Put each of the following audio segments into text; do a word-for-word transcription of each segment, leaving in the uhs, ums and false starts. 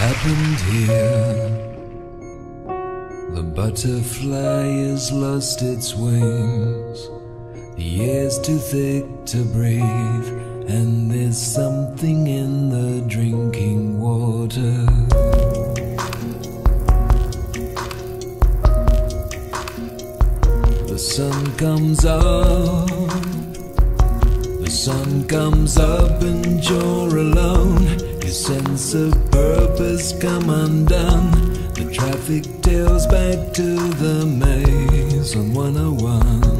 happened here? The butterfly has lost its wings. The air's too thick to breathe, and there's something in the drinking water. The sun comes up, the sun comes up and you're alone. Your sense of purpose come undone. The traffic tails back to the maze on one oh one.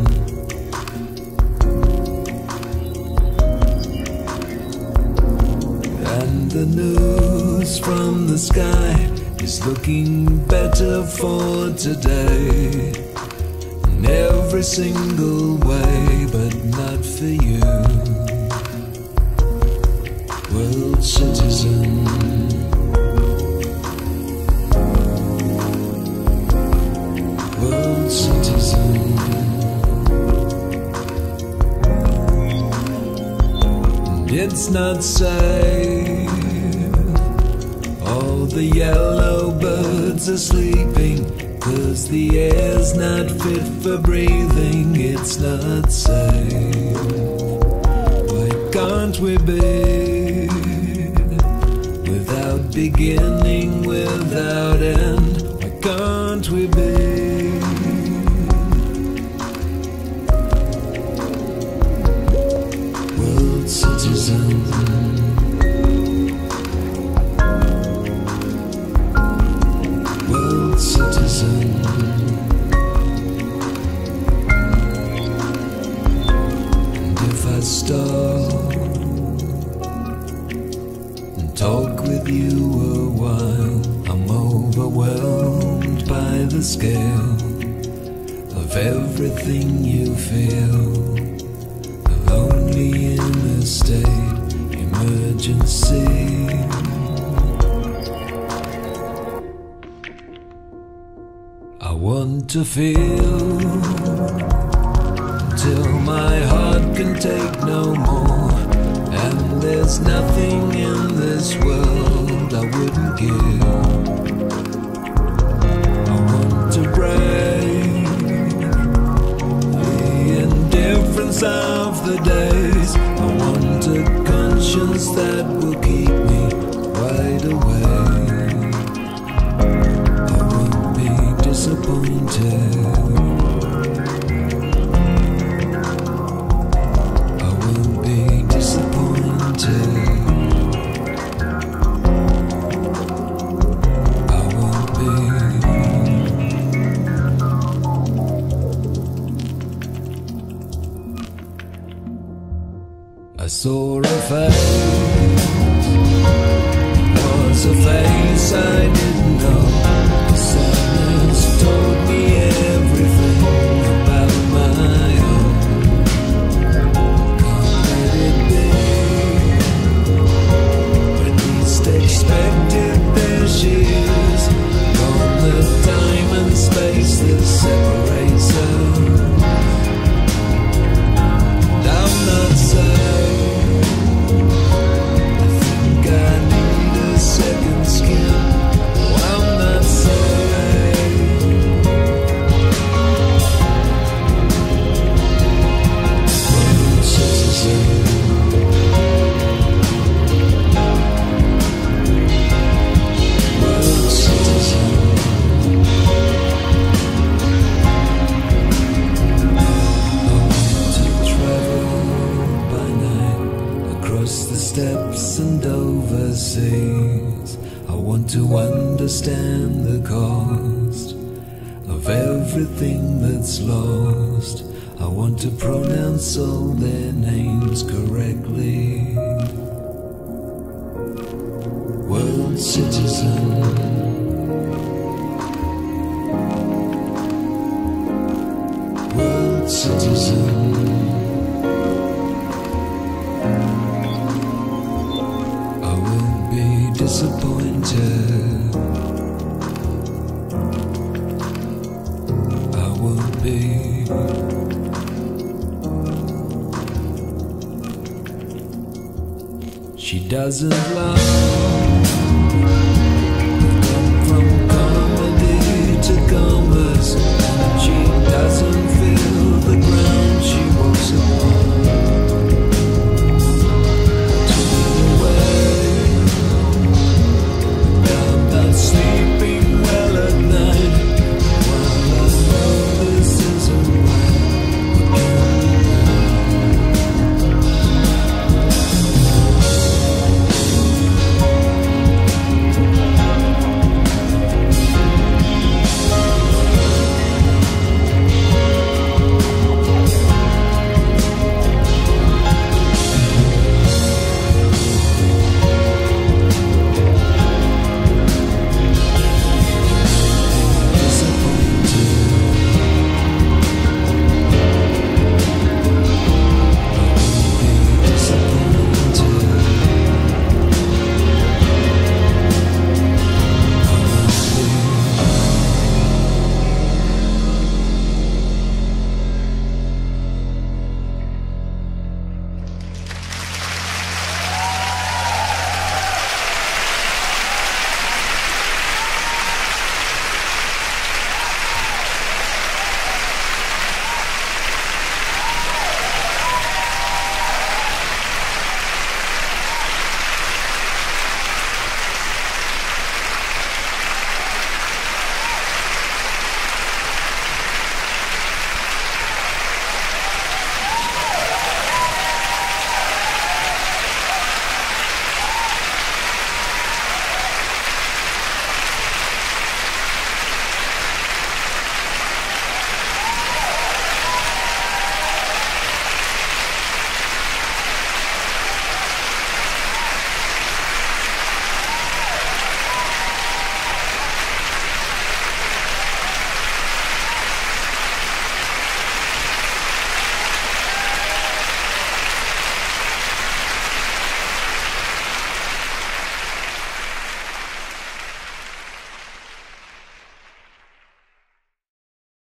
And the news from the sky is looking better for today, in every single way, but not for you, world citizen. World citizen. And it's not safe. All the yellow birds are sleeping, 'cause the air's not fit for breathing. It's not safe. Why can't we be without beginning, without end? Why can't we be world citizens? World citizen. And if I stop and talk with you a while, I'm overwhelmed by the scale of everything you feel. The lonely in a state emergency. I want to feel till my heart can take no more, and there's nothing in this world I wouldn't give. I want to break the indifference of the days. I want a conscience that will keep me wide awake. I won't be disappointed. I won't be disappointed. I won't be. I saw a face, was a face I didn't know. The sadness told me everything about my own. Can't let it be. When least expected, there she is, gone the time and space that separates us. And I'm not safe. I think I need a second skin. Oh, I'm not safe. World citizen. World citizen. I want to travel by night across the steppes and overseas. I want to understand the cost of everything that's lost. I want to pronounce all their names correctly. World citizen. World citizen. I won't be disappointed. I won't be. She doesn't love to converse, and she doesn't feel the ground.